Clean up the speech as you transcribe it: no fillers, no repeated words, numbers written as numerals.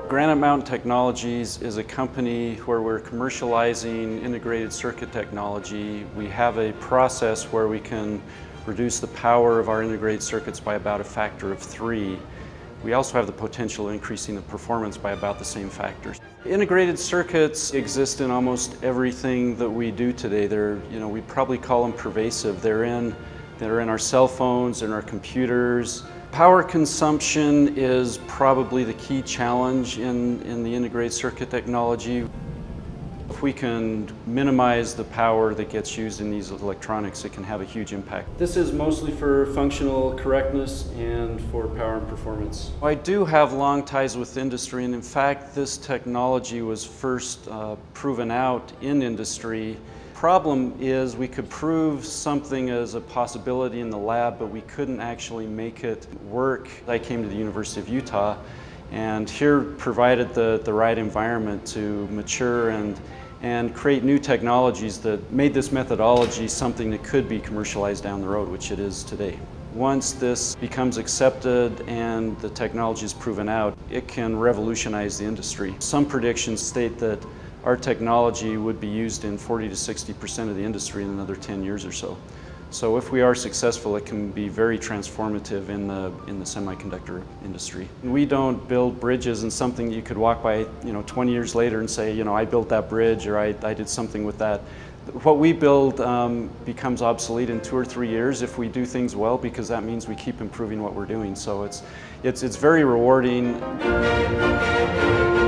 Granite Mountain Technologies is a company where we're commercializing integrated circuit technology. We have a process where we can reduce the power of our integrated circuits by about a factor of 3. We also have the potential of increasing the performance by about the same factors. Integrated circuits exist in almost everything that we do today. We probably call them pervasive. They're in our cell phones, in our computers. Power consumption is probably the key challenge in the integrated circuit technology. If we can minimize the power that gets used in these electronics, it can have a huge impact. This is mostly for functional correctness and for power and performance. I do have long ties with industry, and in fact this technology was first proven out in industry. Problem is we could prove something as a possibility in the lab, but we couldn't actually make it work. I came to the University of Utah, and here provided the right environment to mature and create new technologies that made this methodology something that could be commercialized down the road, which it is today. Once this becomes accepted and the technology is proven out, it can revolutionize the industry. Some predictions state that our technology would be used in 40 to 60% of the industry in another 10 years or so. So if we are successful, it can be very transformative in the semiconductor industry. We don't build bridges and something you could walk by 20 years later and say, I built that bridge, or I did something with that. What we build becomes obsolete in 2 or 3 years if we do things well, because that means we keep improving what we're doing. So it's very rewarding.